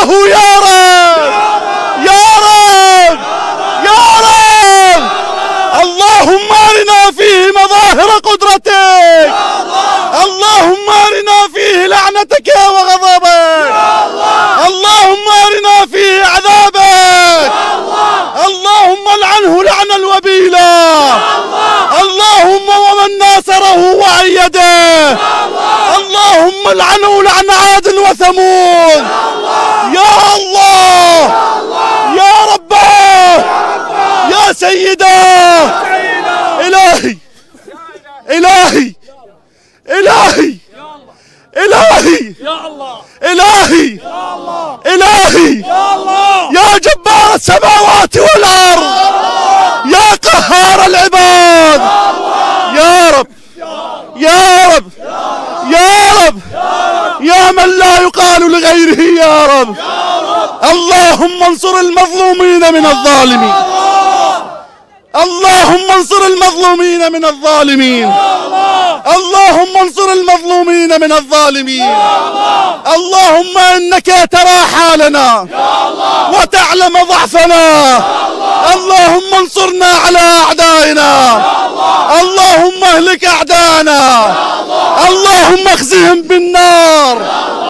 الله يا رب يا رب يا رب. اللهم أرنا فيه مظاهر قدرتك، اللهم أرنا فيه لعنتك وغضبك، اللهم أرنا فيه عذابك، اللهم لعنه لعن الوبيلة، اللهم ومن ناصره وأيده، اللهم لعنه لعن عاد وثمود. يا الله يا رباه يا سيداه. إلهي إلهي إلهي إلهي إلهي إلهي يا جبار السماوات والأرض، يا قهار العباد، يا رب يا رب يا رب، يا من لا يقال لغيره يا رب. اللهم انصر المظلومين من الظالمين، اللهم انصر المظلومين من الظالمين، اللهم انصر المظلومين من الظالمين. اللهم انك ترى حالنا وتعلم ضعفنا، اللهم انصرنا على اعدائنا، اللهم اهلك اعدائنا، اللهم اخزهم بالنار.